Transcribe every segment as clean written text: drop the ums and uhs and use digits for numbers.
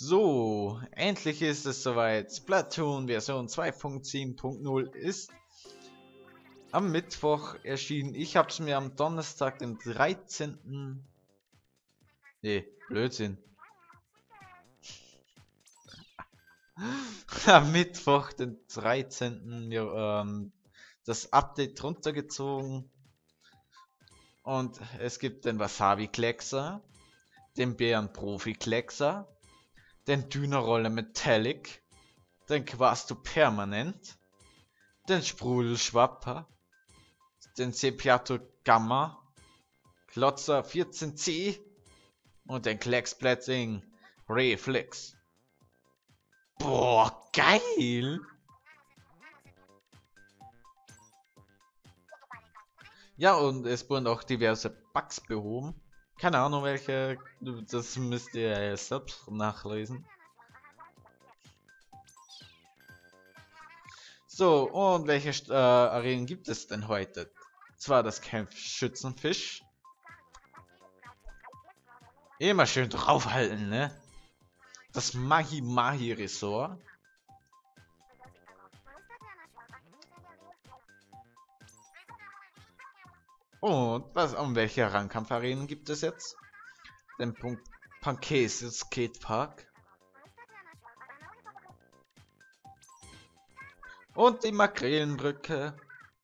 So, endlich ist es soweit. Splatoon Version 2.7.0 ist am Mittwoch erschienen. Ich habe es mir am Donnerstag, den 13. Nee, Blödsinn. Am Mittwoch, den 13. mir das Update runtergezogen. Und es gibt den Wasabi-Kleckser, den Bären-Profi-Kleckser, den Dünnerroller Metallic, den Quasto Permanent, den Sprudelschwapper, den Sepiato Gamma, Klotzer 14C und den Klecksplatting Reflex. Boah, geil! Ja, und es wurden auch diverse Bugs behoben. Keine Ahnung welche, das müsst ihr selbst nachlesen. So, und welche Arenen gibt es denn heute? Zwar das Camp Schützenfisch. Immer schön draufhalten, ne? Das Mahi Mahi Resort. Und welche Rangkampfarenen gibt es jetzt? Den Pankese Skatepark. Und die Makrelenbrücke.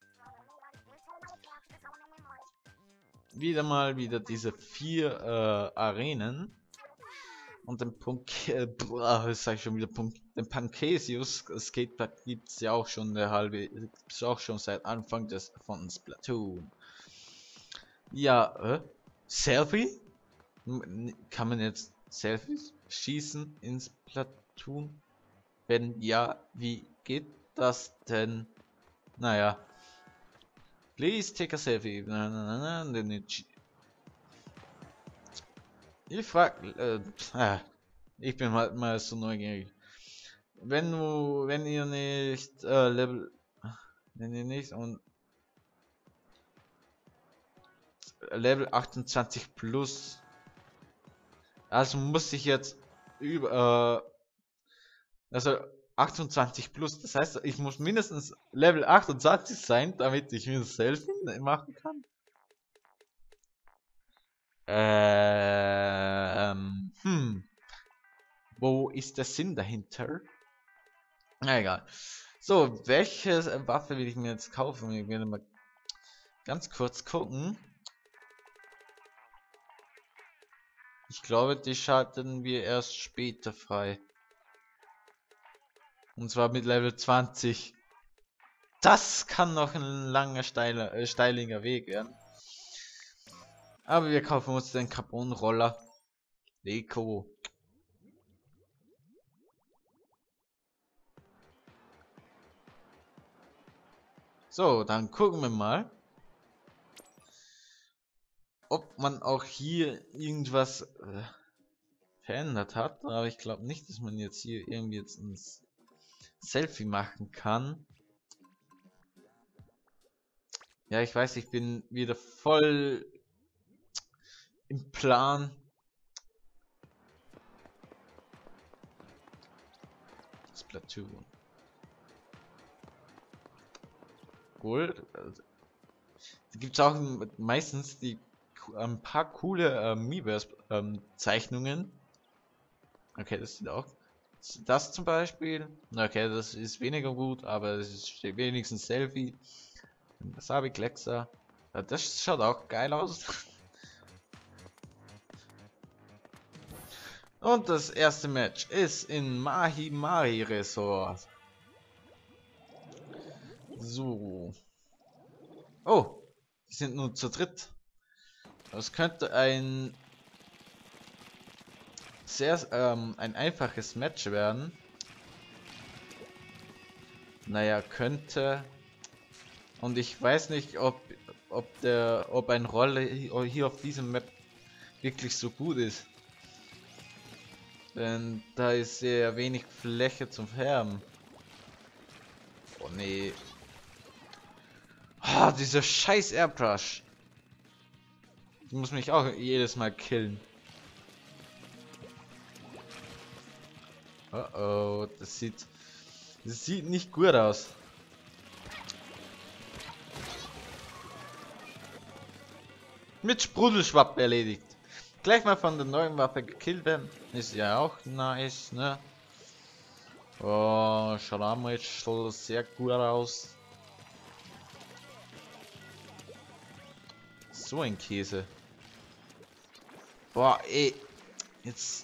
Wieder diese 4 Arenen. Und den den Pankesius Skatepark gibt es ja auch schon seit Anfang von Splatoon. Ja, Selfie? Kann man jetzt Selfies schießen in Splatoon? Wenn ja, wie geht das denn? Naja. Please take a selfie. Ich frag, ich bin halt mal so neugierig. Wenn ihr nicht Level 28 plus, also muss ich jetzt also 28 plus, das heißt, ich muss mindestens Level 28 sein, damit ich mir das Selfie machen kann. Wo ist der Sinn dahinter? Na egal. So, welche Waffe will ich mir jetzt kaufen? Ich werde mal ganz kurz gucken. Ich glaube, die schalten wir erst später frei. Und zwar mit Level 20. Das kann noch ein langer, steiliger Weg werden. Aber wir kaufen uns den Carbon-Roller. Deko. So, dann gucken wir mal, ob man auch hier irgendwas verändert hat. Aber ich glaube nicht, dass man jetzt hier irgendwie jetzt ein Selfie machen kann. Ja, ich weiß, ich bin wieder voll im Plan. Splatoon. Cool. Da gibt es auch meistens ein paar coole Miiverse Zeichnungen. Okay, das sieht auch. Das zum Beispiel. Okay, das ist weniger gut, aber es steht wenigstens Selfie. Das habe ich Kleckser. Das schaut auch geil aus. Und das erste Match ist in Mahi Mahi Resort. So. Oh, die sind nur zu dritt. Das könnte ein ein einfaches Match werden. Naja, könnte. Und ich weiß nicht, ob ein Roller hier auf diesem Map wirklich so gut ist. Denn da ist sehr wenig Fläche zum Färben. Oh nee. Ah, dieser scheiß Airbrush. Ich muss mich auch jedes Mal killen. Oh oh, das sieht nicht gut aus. Mit Sprudelschwapp erledigt. Gleich mal von der neuen Waffe gekillt werden. Ist ja auch nice, ne? Oh, schaut einmal jetzt schon sehr gut aus. So ein Käse. Boah, ey. Jetzt.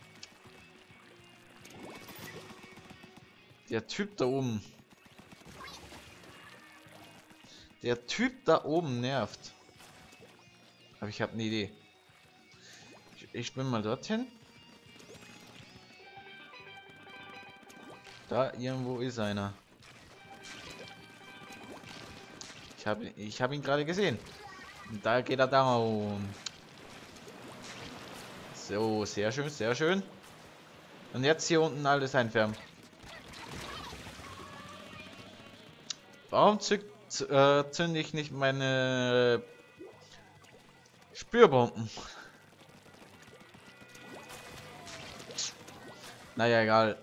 Der Typ da oben. Der Typ da oben nervt. Aber ich habe eine Idee. Ich bin mal dorthin. Da irgendwo ist einer. Ich hab ihn gerade gesehen. Und da geht er down. So, sehr schön, sehr schön. Und jetzt hier unten alles einfärben. Warum zünde ich nicht meine Spürbomben? Naja, egal.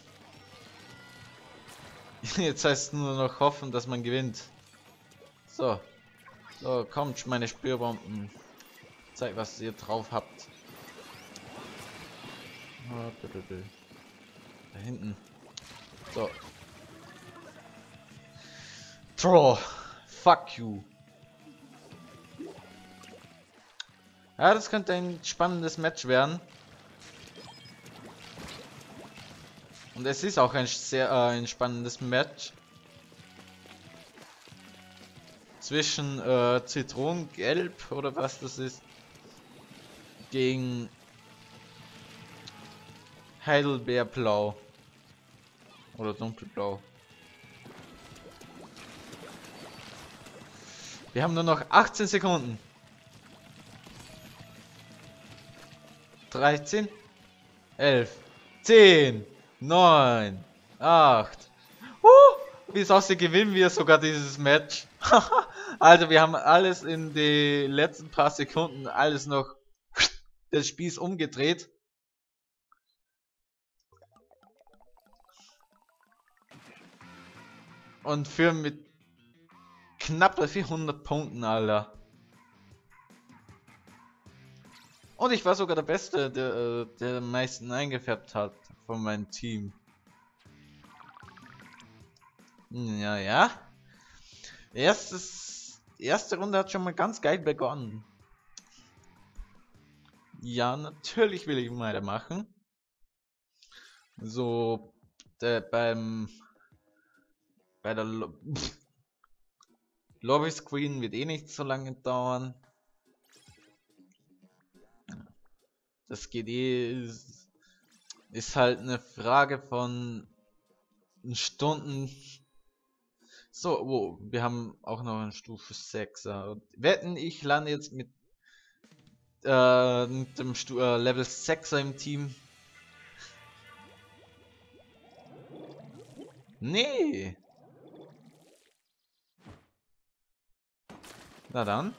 Jetzt heißt es nur noch hoffen, dass man gewinnt. So. So, kommt meine Spürbomben. Zeigt, was ihr drauf habt. Da hinten. So. Draw. Fuck you. Ja, das könnte ein spannendes Match werden. Und es ist auch ein sehr ein spannendes Match. Zwischen Zitronengelb oder was das ist. Gegen Heidelbeerblau. Oder dunkelblau. Wir haben nur noch 18 Sekunden. 13, 11, 10, 9, 8. Wie es aussieht, gewinnen wir sogar dieses Match. Also wir haben alles in die letzten paar Sekunden, alles noch den Spieß umgedreht. Und für mit knapp 400 Punkten, Alter. Und ich war sogar der Beste, der am meisten eingefärbt hat von meinem Team. Ja, ja. Erste Runde hat schon mal ganz geil begonnen. Ja, natürlich will ich weitermachen. So, bei der Lobby Screen wird eh nicht so lange dauern. Das geht eh, ist halt eine Frage von Stunden. So, oh, wir haben auch noch eine Stufe 6er. Wetten, ich lande jetzt mit dem Level 6er im Team. Nee. Na dann.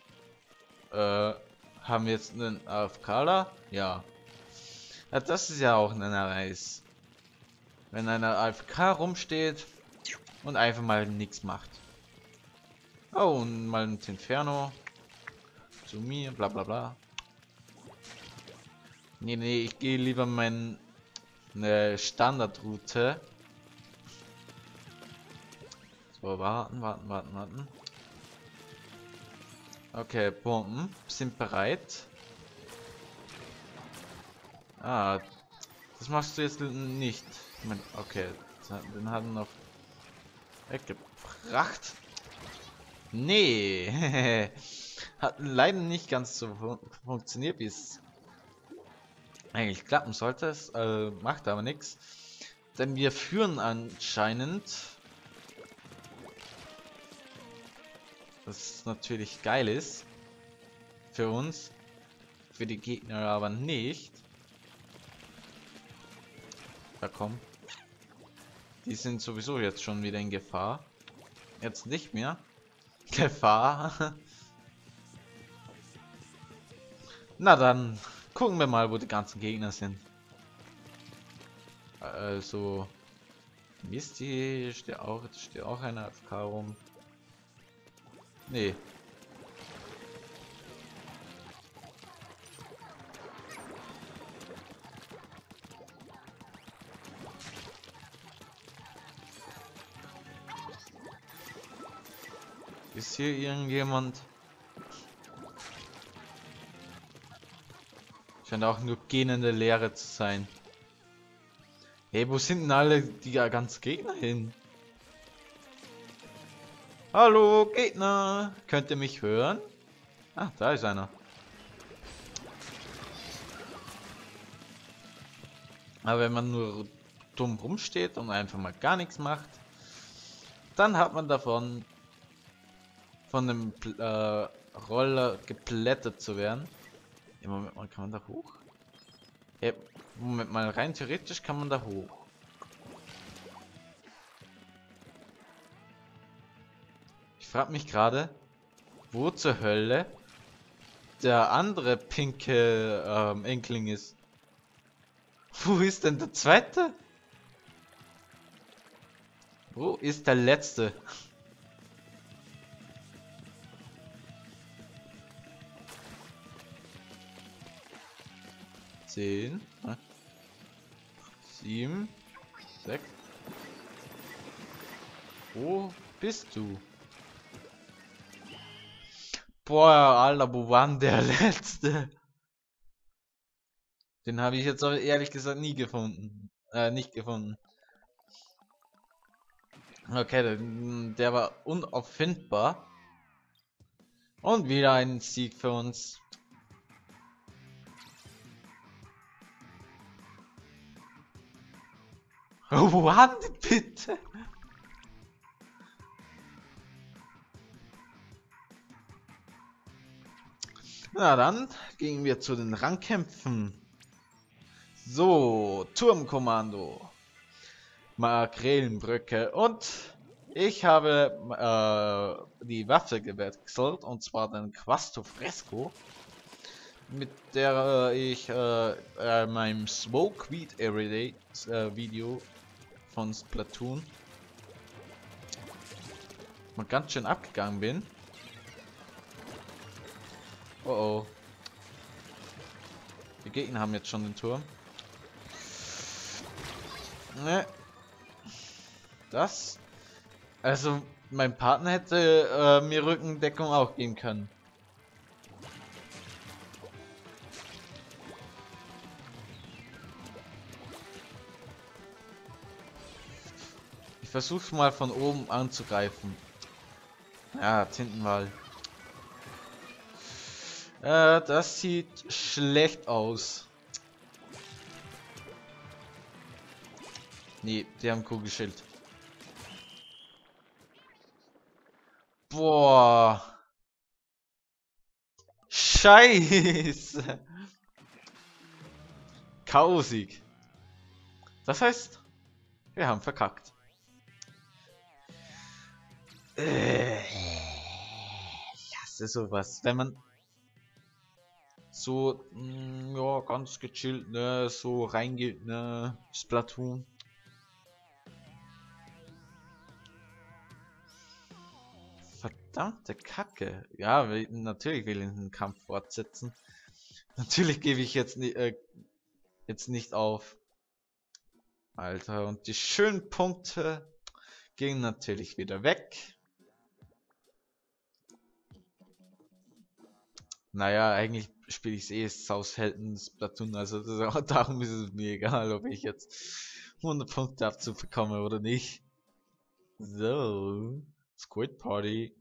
Haben wir jetzt einen AFKler? Ja. Ja. Das ist ja auch ein Reis. Wenn einer AFK rumsteht und einfach mal nichts macht. Oh, und mal ein Inferno. Zu mir, bla bla bla. Nee, nee, ich gehe lieber meine Standardroute. So, warten. Okay, Bomben sind bereit. Ah, das machst du jetzt nicht. Okay, den haben wir noch weggebracht. Nee, hat leider nicht ganz so funktioniert, wie es eigentlich klappen sollte. Es macht aber nichts, denn wir führen anscheinend. Was natürlich geil ist. Für uns. Für die Gegner aber nicht. Da komm. Die sind sowieso jetzt schon wieder in Gefahr. Jetzt nicht mehr. Gefahr. Na dann gucken wir mal, wo die ganzen Gegner sind. Also Misty steht auch eine AFK rum. Nee. Ist hier irgendjemand? Scheint auch nur gähnende Leere zu sein. Hey, wo sind denn alle die ganzen Gegner hin? Hallo, Gegner! Könnt ihr mich hören? Ah, da ist einer. Aber wenn man nur dumm rumsteht und einfach mal gar nichts macht, dann hat man davon von dem Roller geplättet zu werden. Im Moment mal, kann man da hoch? Ja, Moment mal, rein theoretisch kann man da hoch. Ich frage mich gerade, wo zur Hölle der andere pinke Enkeling ist. Wo ist denn der zweite? Wo ist der letzte? Zehn, 7, 6. Wo bist du? Boah, Alter, wo war denn der letzte? Den habe ich jetzt aber ehrlich gesagt nie gefunden. Nicht gefunden. Okay, der war unauffindbar. Und wieder ein Sieg für uns. Oh, wo waren die bitte? Na dann gingen wir zu den Rangkämpfen. So, Turmkommando. Magrelenbrücke und ich habe die Waffe gewechselt und zwar den Quasto Fresco, mit der ich meinem Smoke Weed Everyday Video von Splatoon mal ganz schön abgegangen bin. Oh oh. Die Gegner haben jetzt schon den Turm. Ne. Das. Also, mein Partner hätte mir Rückendeckung auch geben können. Ich versuche mal von oben anzugreifen. Ja, Tintenwall. Das sieht schlecht aus. Nee, die haben Kugelschild. Boah. Scheiße. K.O.-Sieg. Das heißt, wir haben verkackt. Ich hasse sowas. Wenn man so, ja, ganz gechillt, ne, so reingeht, ne, Splatoon. Verdammte Kacke. Ja, natürlich will ich den Kampf fortsetzen. Natürlich gebe ich jetzt nicht auf. Alter, und die schönen Punkte gehen natürlich wieder weg. Naja, eigentlich spiele ich es saus selten Splatoon, also darum ist es mir egal, ob ich jetzt 100 Punkte abzubekomme oder nicht. So, Squid Party.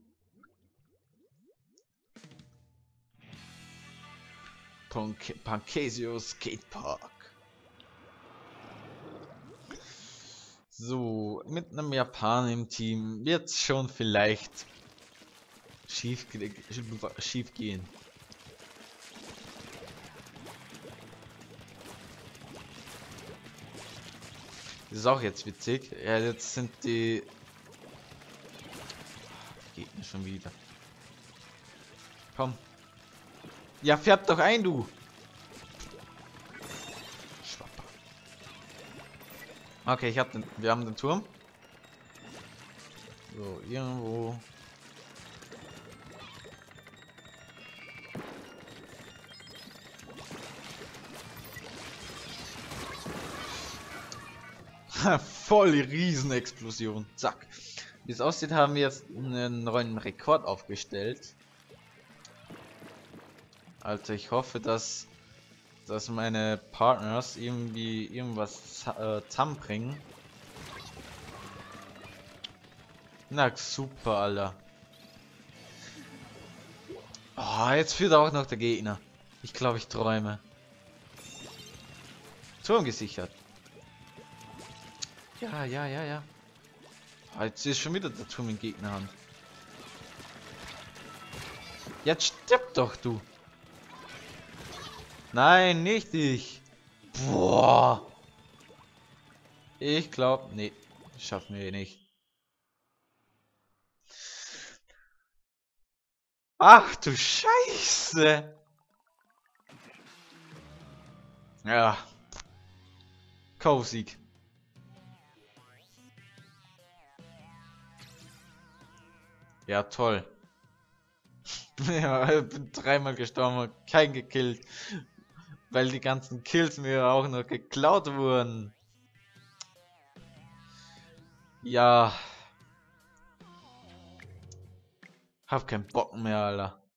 Pancasio Skatepark. So, mit einem Japaner im Team wird es schon vielleicht schief gehen. Das ist auch jetzt witzig. Ja, jetzt sind die Gegner schon wieder. Komm. Ja, färb doch ein, du. Schwapper. Okay, wir haben den Turm. So, irgendwo. Voll Riesenexplosion. Zack. Wie es aussieht, haben wir jetzt einen neuen Rekord aufgestellt. Also ich hoffe, dass meine Partners irgendwie irgendwas zusammenbringen. Na super, Alter. Oh, jetzt führt auch noch der Gegner. Ich glaube, ich träume. Turm gesichert. Ja, ja, ja, ja. Oh, jetzt ist schon wieder der Turm in Gegnerhand. Jetzt stirb doch, du. Nein, nicht ich. Boah. Ich glaube, nee. Schaffen wir nicht. Ach du Scheiße. Ja. Kaufsieg. Ja, toll. Ja, ich bin dreimal gestorben, kein gekillt. Weil die ganzen Kills mir auch noch geklaut wurden. Ja. Hab keinen Bock mehr, Alter.